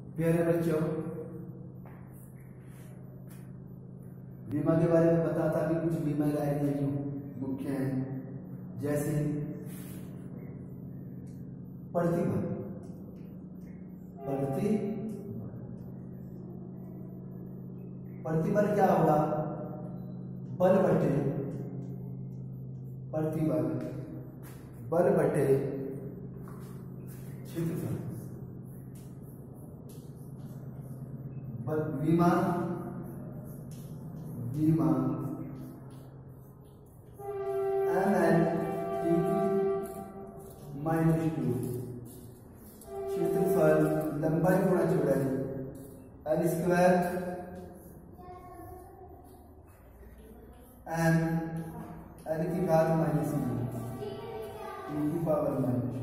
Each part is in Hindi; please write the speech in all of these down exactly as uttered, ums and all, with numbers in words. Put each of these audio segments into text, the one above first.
प्यारे बच्चों, बीमा के बारे में बताता भी कुछ बीमा इलाज जो मुख्य हैं, जैसे प्रतिबल प्रति प्रतिबल क्या होगा? बल बटे प्रतिबल बल बटे क्षेत्रफल। बीमा बीमा M N T minus two क्षेत्रफल लंबाई गुणा चौड़ाई एल स्क्वायर एम एल की घात माइनस की पावर माइनस।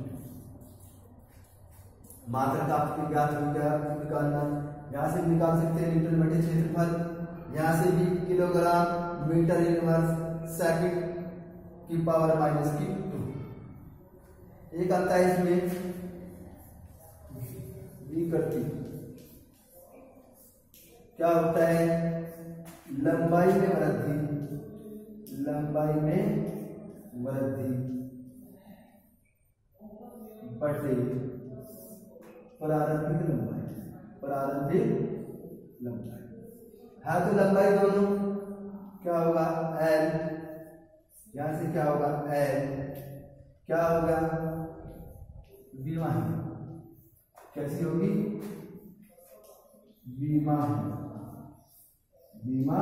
मात्रक आपकी ज्ञात हो गया, निकालना यहां से निकाल सकते हैं मीटर बटे क्षेत्रफल, यहां से भी किलोग्राम मीटर इनवर्स सेकंड की पावर माइनस की टू। एक आता है इसमें विकृति, क्या होता है? लंबाई में वृद्धि लंबाई में वृद्धि बटे प्रारंभिक लंबाई प्रारंभिक लंबाई है। तो लंबाई दोनों क्या होगा? एल, यहां से क्या होगा? एल क्या होगा? बीमा है, कैसी होगी? बीमा बीमा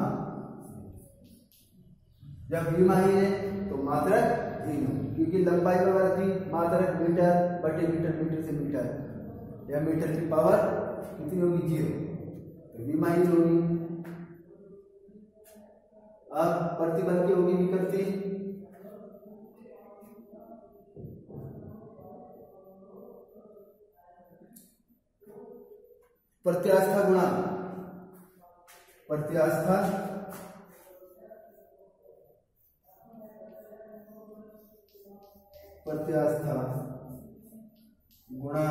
जब बीमा ही है तो मात्रक तीन, क्योंकि लंबाई में वृद्धि मात्रक मीटर बटे मीटर मीटर से मीटर या मीटर की पावर कितनी होगी? जीरो, तो बीमा ही होगी। अब प्रतिबल की होगी विकृति, प्रत्यास्था गुणा प्रत्यास्था प्रत्यास्था गुणा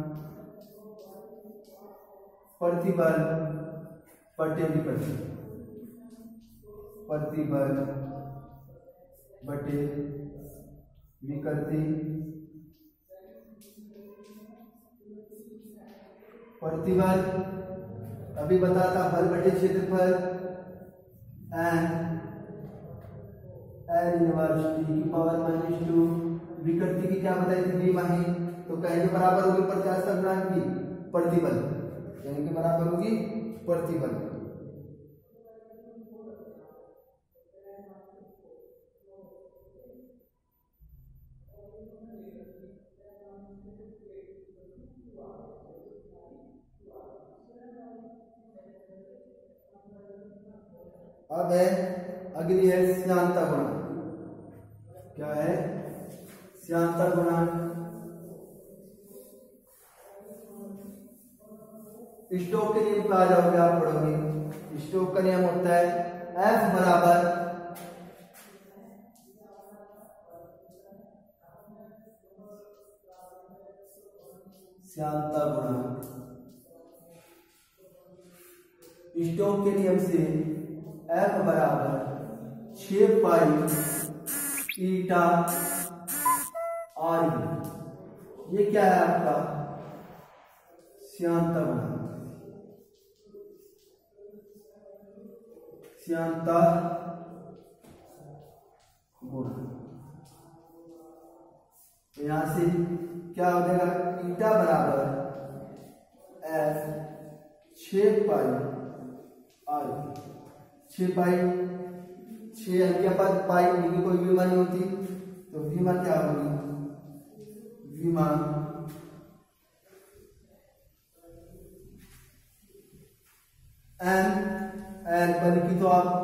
प्रतिबल बटे विकृति प्रतिबल बटे विकृति। प्रतिबल अभी बताता बल बटे क्षेत्रफल एंड एल इनवर्स टी की पावर माइनस टू। विकृति की क्या बताई थी? बीमा ही, तो कहीं के बराबर होगी प्रत्यास्था गुणा की प्रतिबल, कहीं के बराबर होगी प्रतिबल। अब है अगली है श्यानता गुणा। क्या है? श्यानता गुणा स्टोक के नियम पे आ जाओगे, आप पढ़ोगे। स्टोक का नियम होता है एफ बराबर श्यानता गुणा। स्टोक के नियम से एफ बराबर छह पाई ईटा आर। ये क्या है आपका? श्यानता गुणा श्यानता गुणा। यहां से क्या हो जाएगा? ईटा बराबर एफ छह पाई आर। छह पाई छह अंक के बाद पाई की कोई बीमा नहीं होती, तो बीमा क्या होगी? बीमा एम एल बल की तो आप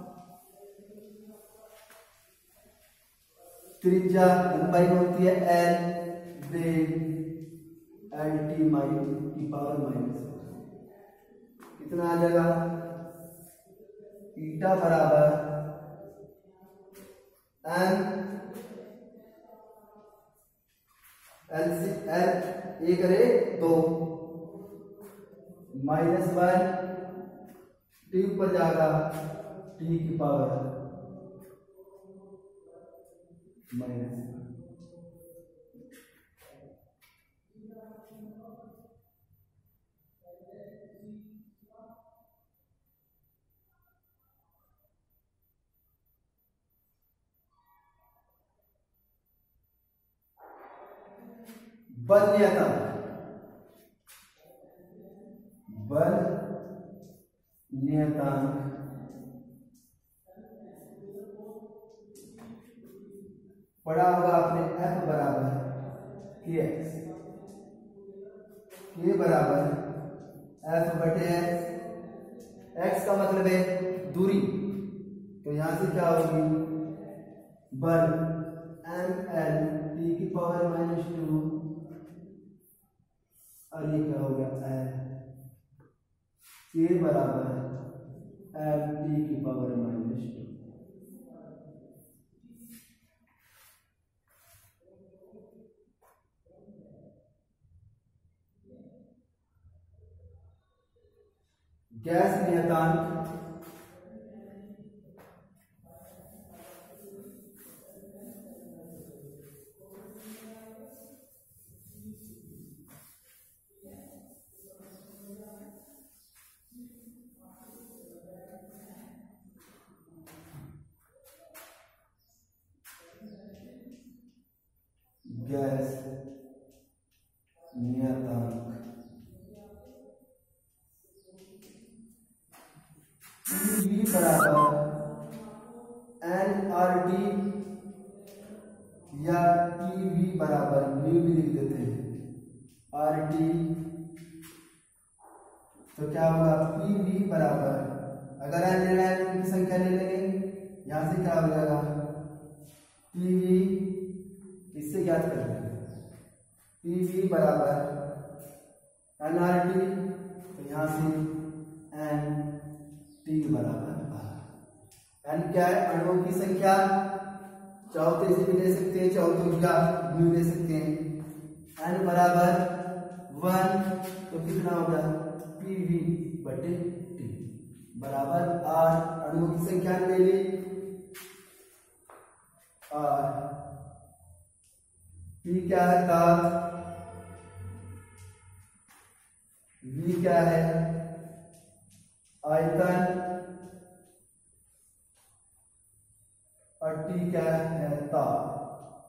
त्रिज्या लंबाई में होती है एल वेग एल टी माई की पावर माइनस कितना आ जाएगा? ईटा बराबर एम एल सी एल एक करे दो माइनस वन, टी ऊपर जाएगा टी की पावर माइनस वन। बल नियतांक, बल नियतांक पढ़ा होगा आपने F बराबर के एक्स, के बराबर F बटे एक्स, एक्स का मतलब है दूरी, तो यहां से क्या होगी बल एम एल टी की पावर माइनस टू, और ये क्या हो गया एल के बराबर एल टी की पावर माइनस टू। गैस नियतांक गैस नियतांक टी बराबर एन आर टी या टी वी बराबर म्यू भी लिख देते हैं आर टी, तो क्या होगा पी वी बराबर, अगर एन निर्णायकों की संख्या ले लेंगे यहां से क्या हो जाएगा पी वी, इससे ज्ञात कर लेंगे पी वी बराबर एन आर टी, तो यहां से एन टी बराबर एन क्या है अणुओं की संख्या, चौथे से भी ले सकते हैं, चौथे का म्यू ले सकते हैं, एन बराबर वन, तो कितना होगा पी वी बटे टी बराबर आर, अणुओं की संख्या ले ली आर, पी क्या है ताप, वी क्या है आयतन, और टी क्या है ताप।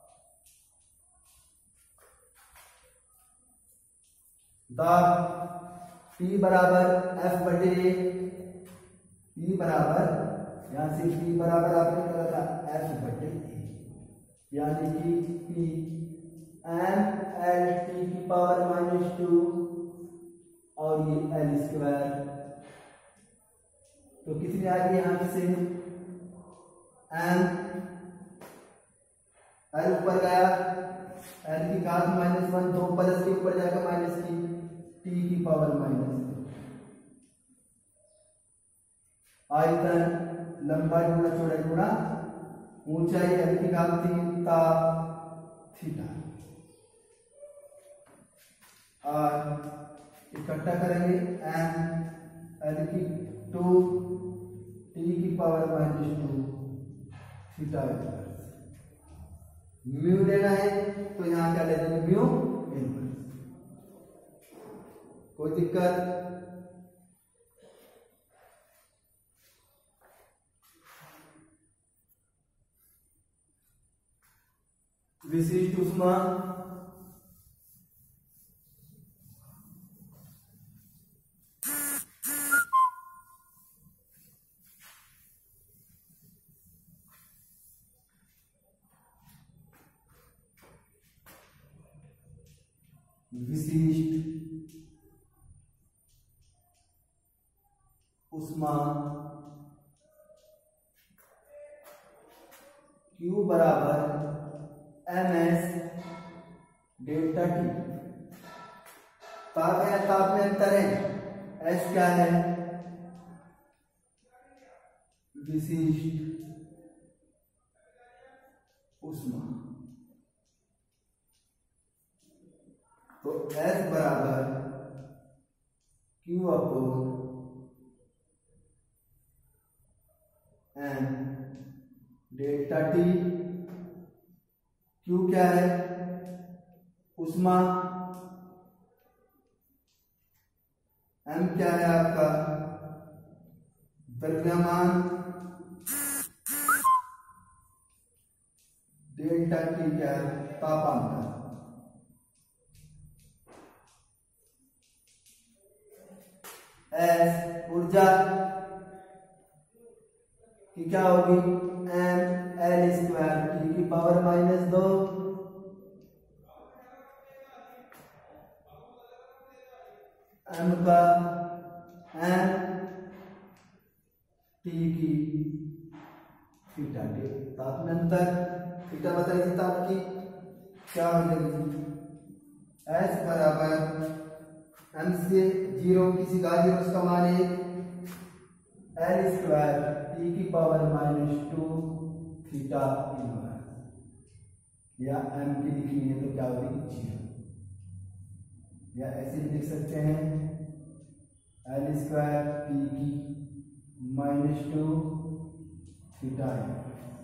दाब टी बराबर एफ बटे पी बराबर, यहां से पी बराबर आपने कहा था एफ बटे ए, यानी कि पी एम एल टी की पावर माइनस टू और ये एल स्क्वायर, तो कितनी आ गई यहां से एम एल ऊपर गया, एल की घात माइनस वन, दो प्लस के ऊपर जाएगा माइनस की टी की पावर माइनस, आयतन लंबाई गुणा चौड़ाई गुणा ऊंचाई, एल की घात तीन ताप थीटा, और इकट्ठा करेंगे एम एल की टू टी की power minus two theta, mu लेना है तो यहां क्या ले देंगे म्यू इनवर्स, कोई दिक्कत? विशिष्ट ऊष्मा विशिष्ट ऊष्मा Q बराबर एम एस डेल्टा टी, ताप है, ताप में अंतर है, एस क्या है विशिष्ट ऊष्मा, तो एस बराबर Q upon M delta T. Q क्या है? उष्मा। एम क्या है आपका? द्रव्यमान। डेल्टा टी क्या है? तापांतर। एस ऊर्जा की क्या होगी? एम एल स्क्वायर टी की पावर माइनस दो। एम का एम टी की थीटा के ताप में अंतर। थीटा बताइए ताप की क्या हो जाएगी? एस बराबर एम से जीरो किसी का जीरो उसका मान एक, एल स्क्वायर टी की power minus two theta inverse. या एम की लिखनी है तो क्या होगी? जीरो। या ऐसे भी लिख सकते हैं एल स्क्वायर टी की माइनस टू थीटा इनवर्स।